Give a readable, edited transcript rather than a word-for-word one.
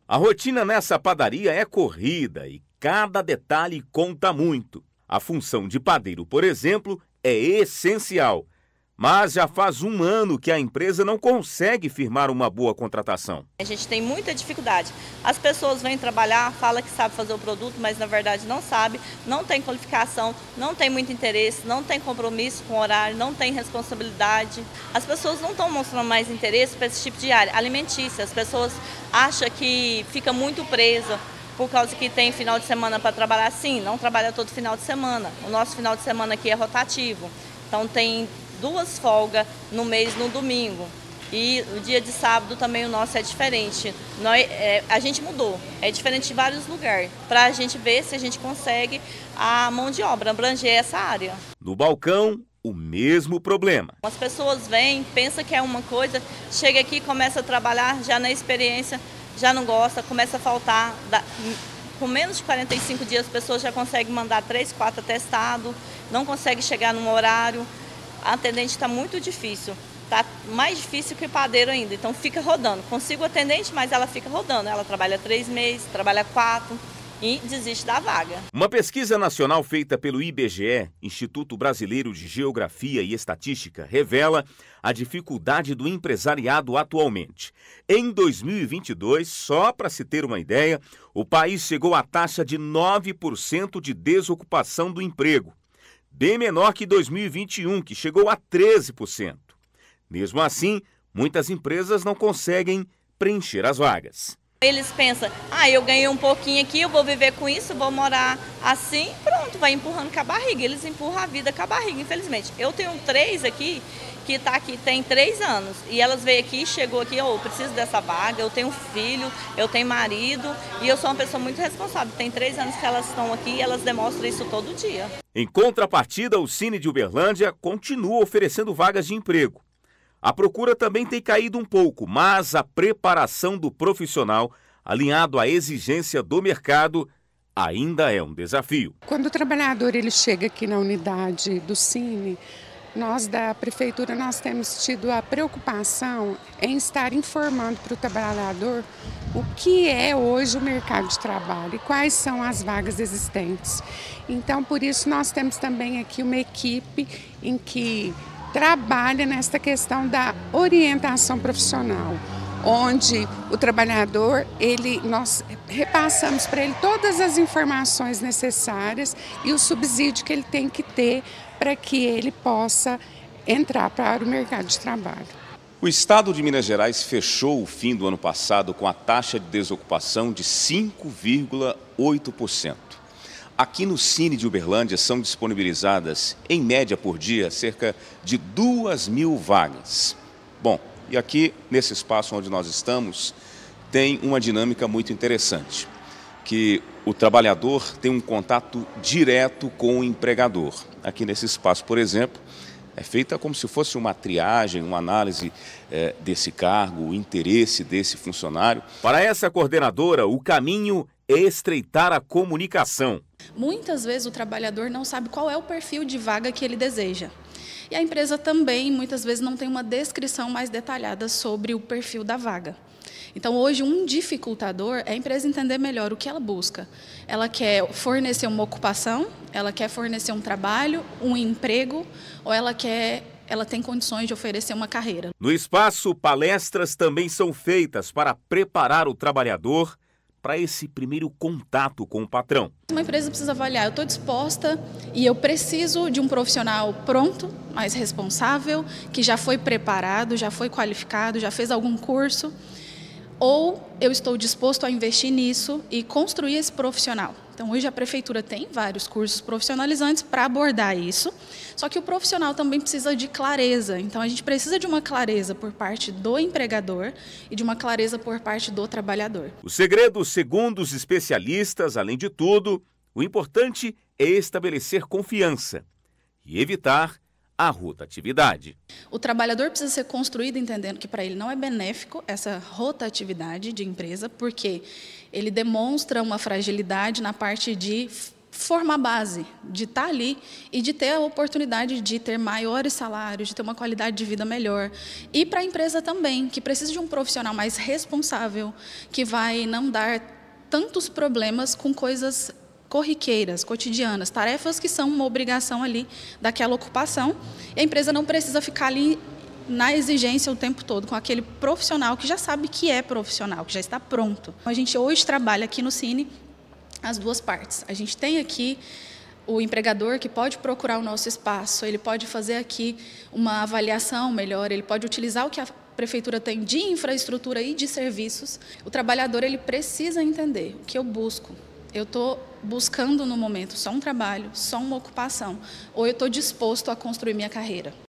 A rotina nessa padaria é corrida e cada detalhe conta muito. A função de padeiro, por exemplo, é essencial. Mas já faz um ano que a empresa não consegue firmar uma boa contratação. A gente tem muita dificuldade. As pessoas vêm trabalhar, falam que sabe fazer o produto, mas na verdade não sabe, não tem qualificação, não tem muito interesse, não tem compromisso com o horário, não tem responsabilidade. As pessoas não estão mostrando mais interesse para esse tipo de área alimentícia. As pessoas acham que fica muito presa por causa que tem final de semana para trabalhar. Sim, não trabalha todo final de semana. O nosso final de semana aqui é rotativo. Então tem 2 folgas no mês no domingo. E o dia de sábado também o nosso é diferente. A gente mudou, é diferente de vários lugares, para a gente ver se a gente consegue a mão de obra, abranger essa área. No balcão, o mesmo problema. As pessoas vêm, pensam que é uma coisa, chega aqui, começa a trabalhar, já na experiência, já não gosta, começa a faltar. Com menos de 45 dias, as pessoas já conseguem mandar 3, 4 atestados, não conseguem chegar num horário. A atendente está muito difícil, está mais difícil que o padeiro ainda, então fica rodando. Consigo atendente, mas ela fica rodando, ela trabalha 3 meses, trabalha 4 e desiste da vaga. Uma pesquisa nacional feita pelo IBGE, Instituto Brasileiro de Geografia e Estatística, revela a dificuldade do empresariado atualmente. Em 2022, só para se ter uma ideia, o país chegou à taxa de 9% de desocupação do emprego. Bem menor que 2021, que chegou a 13%. Mesmo assim, muitas empresas não conseguem preencher as vagas. Eles pensam, eu ganhei um pouquinho aqui, eu vou viver com isso, vou morar assim, pronto, vai empurrando com a barriga. Eles empurram a vida com a barriga, infelizmente. Eu tenho 3 aqui, que está aqui tem 3 anos, e elas veio aqui, chegou aqui, eu preciso dessa vaga, eu tenho um filho, eu tenho marido, e eu sou uma pessoa muito responsável. Tem 3 anos que elas estão aqui e elas demonstram isso todo dia. Em contrapartida, o Cine de Uberlândia continua oferecendo vagas de emprego. A procura também tem caído um pouco, mas a preparação do profissional, alinhado à exigência do mercado, ainda é um desafio. Quando o trabalhador ele chega aqui na unidade do Cine, nós da Prefeitura nós temos tido a preocupação em estar informando para o trabalhador o que é hoje o mercado de trabalho e quais são as vagas existentes. Então, por isso, nós temos também aqui uma equipe em que trabalha nesta questão da orientação profissional, onde o trabalhador, nós repassamos para ele todas as informações necessárias e o subsídio que ele tem que ter para que ele possa entrar para o mercado de trabalho. O estado de Minas Gerais fechou o fim do ano passado com a taxa de desocupação de 5,8%. Aqui no Cine de Uberlândia são disponibilizadas, em média por dia, cerca de 2.000 vagas. Bom, e aqui, nesse espaço onde nós estamos, tem uma dinâmica muito interessante, que o trabalhador tem um contato direto com o empregador. Aqui nesse espaço, por exemplo, é feita como se fosse uma triagem, uma análise desse cargo, o interesse desse funcionário. Para essa coordenadora, o caminho é estreitar a comunicação. Muitas vezes o trabalhador não sabe qual é o perfil de vaga que ele deseja. E a empresa também, muitas vezes, não tem uma descrição mais detalhada sobre o perfil da vaga. Então, hoje, um dificultador é a empresa entender melhor o que ela busca. Ela quer fornecer uma ocupação, ela quer fornecer um trabalho, um emprego, ou ela tem condições de oferecer uma carreira. No espaço, palestras também são feitas para preparar o trabalhador para esse primeiro contato com o patrão. Uma empresa precisa avaliar, eu estou disposta e eu preciso de um profissional pronto, mais responsável, que já foi preparado, já foi qualificado, já fez algum curso, ou eu estou disposto a investir nisso e construir esse profissional. Então, hoje a Prefeitura tem vários cursos profissionalizantes para abordar isso, só que o profissional também precisa de clareza. Então, a gente precisa de uma clareza por parte do empregador e de uma clareza por parte do trabalhador. O segredo, segundo os especialistas, além de tudo, o importante é estabelecer confiança e evitar a rotatividade. O trabalhador precisa ser construído entendendo que para ele não é benéfico essa rotatividade de empresa, porque ele demonstra uma fragilidade na parte de forma base, de estar ali e de ter a oportunidade de ter maiores salários, de ter uma qualidade de vida melhor. E para a empresa também, que precisa de um profissional mais responsável, que vai não dar tantos problemas com coisas corriqueiras, cotidianas, tarefas que são uma obrigação ali daquela ocupação. E a empresa não precisa ficar ali na exigência o tempo todo, com aquele profissional que já sabe que é profissional, que já está pronto. A gente hoje trabalha aqui no Cine as duas partes. A gente tem aqui o empregador que pode procurar o nosso espaço, ele pode fazer aqui uma avaliação melhor, ele pode utilizar o que a prefeitura tem de infraestrutura e de serviços. O trabalhador, ele precisa entender o que eu busco. Eu estou buscando no momento só um trabalho, só uma ocupação, ou eu estou disposto a construir minha carreira.